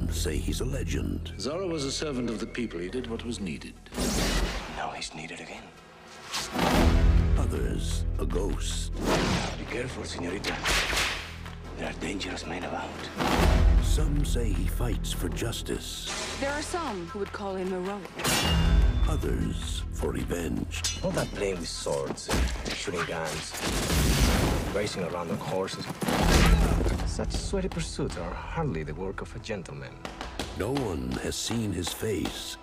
Some say he's a legend. Zorro was a servant of the people. He did what was needed. Now he's needed again. Others, a ghost. Be careful, señorita. There are dangerous men about. Some say he fights for justice. There are some who would call him heroic. Others for revenge. All that playing with swords, shooting guns, racing around on horses. Such sweaty pursuits are hardly the work of a gentleman. No one has seen his face.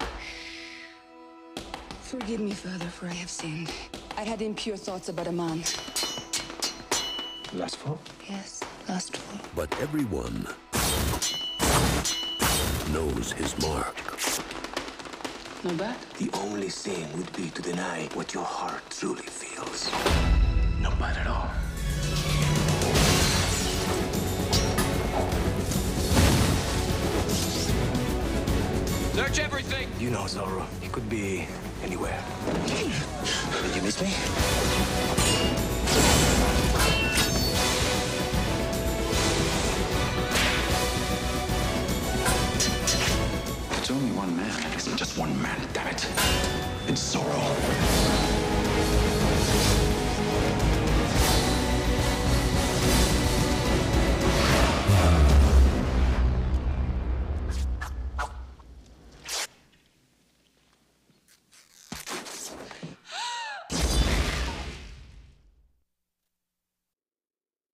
Forgive me, Father, for I have sinned. I had impure thoughts about a man. Lustful? Yes, lustful. But everyone knows his mark. Not bad. The only sin would be to deny what your heart truly feels. Not bad at all. Search everything! You know Zorro. He could be anywhere. Did you miss me? It's only one man. It isn't just one man, damn it. It's Zorro.